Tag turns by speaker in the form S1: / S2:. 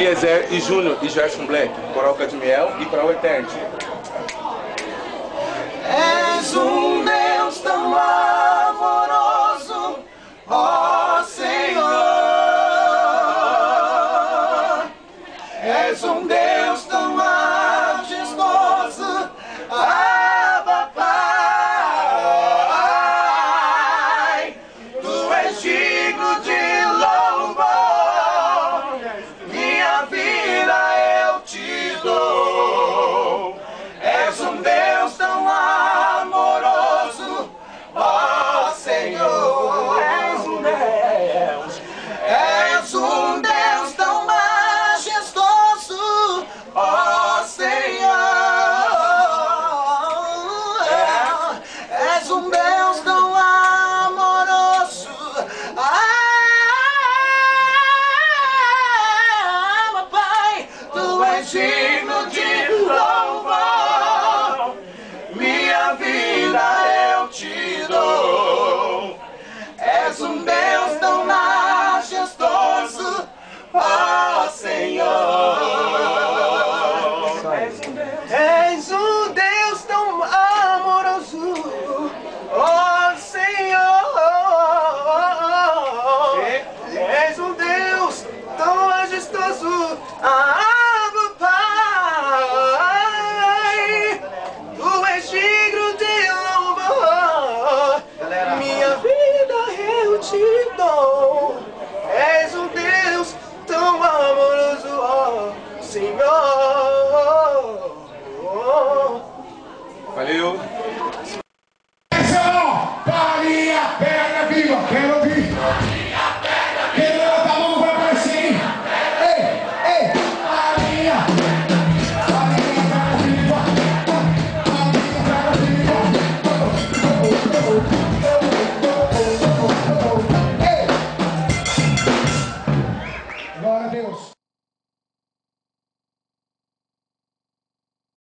S1: Eliezer e Júnior e Gerson Black, Coral Cadmiel e Coral Eternity.
S2: És um Deus tão amoroso, ó Senhor. És um Deus tão majestoso, Abba Pai. Tu és digno de louvor, minha vida eu te dou. És um Deus tão amoroso, ó Senhor. És um Deus tão majestoso, ó Senhor. És um Deus tão amoroso, Pai. Tu és digno de louvor, minha vida eu te dou. És um Deus tão majestoso, ó Senhor. És um Deus tão amoroso, ó Senhor. És um Deus tão majestoso, Abba Pai. Tu és digno de louvor, minha vida eu te dou.